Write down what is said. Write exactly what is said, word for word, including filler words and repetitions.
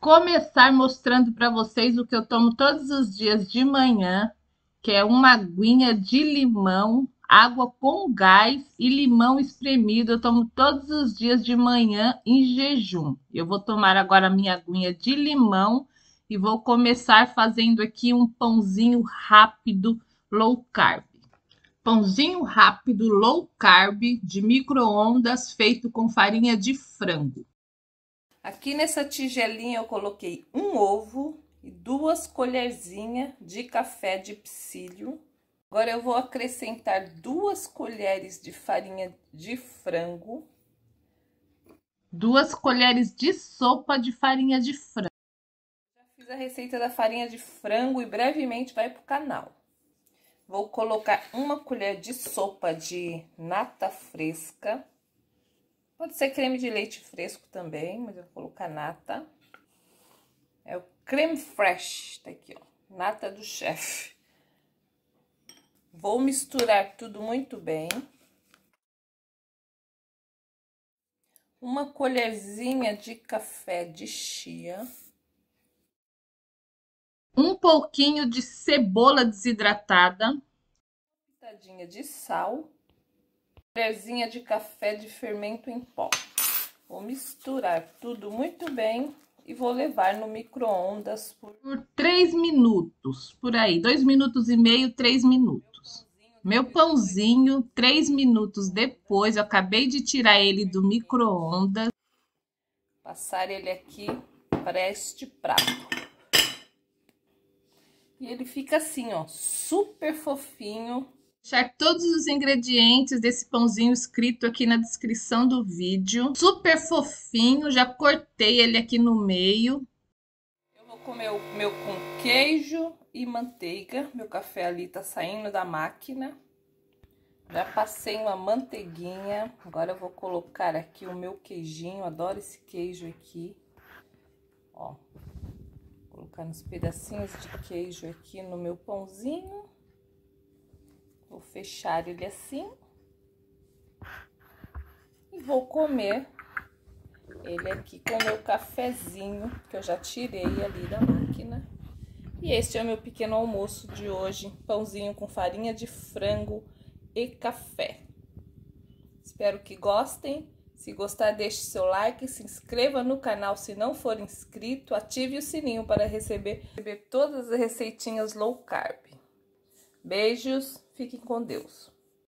começar mostrando para vocês o que eu tomo todos os dias de manhã, que é uma aguinha de limão, água com gás e limão espremido. Eu tomo todos os dias de manhã em jejum. Eu vou tomar agora a minha aguinha de limão e vou começar fazendo aqui um pãozinho rápido, low carb. Pãozinho rápido, low carb, de micro-ondas, feito com farinha de frango. Aqui nessa tigelinha eu coloquei um ovo e duas colherzinhas de café de psyllium. Agora eu vou acrescentar duas colheres de farinha de frango. Duas colheres de sopa de farinha de frango. Já fiz a receita da farinha de frango e brevemente vai para o canal. Vou colocar uma colher de sopa de nata fresca. Pode ser creme de leite fresco também, mas eu vou colocar nata. É o creme fraiche, tá aqui, ó, nata do chefe. Vou misturar tudo muito bem. Uma colherzinha de café de chia. Um pouquinho de cebola desidratada. Uma pitadinha de sal. Colherzinha de café de fermento em pó. Vou misturar tudo muito bem e vou levar no micro-ondas por... por três minutos, por aí, dois minutos e meio, três minutos. Meu pãozinho, três minutos depois, eu acabei de tirar ele do micro-ondas. Passar ele aqui para este prato. E ele fica assim, ó, super fofinho. Deixar todos os ingredientes desse pãozinho escrito aqui na descrição do vídeo. Super fofinho, já cortei ele aqui no meio. Eu vou comer o meu com queijo e manteiga. Meu café ali tá saindo da máquina. Já passei uma manteiguinha. Agora eu vou colocar aqui o meu queijinho. Adoro esse queijo aqui. Ó, vou colocar uns pedacinhos de queijo aqui no meu pãozinho. Vou fechar ele assim. E vou comer ele aqui com o meu cafezinho, que eu já tirei ali da máquina. E este é o meu pequeno almoço de hoje. Pãozinho com farinha de frango e café. Espero que gostem. Se gostar, deixe seu like, se inscreva no canal se não for inscrito, ative o sininho para receber, receber todas as receitinhas low carb. Beijos, fiquem com Deus.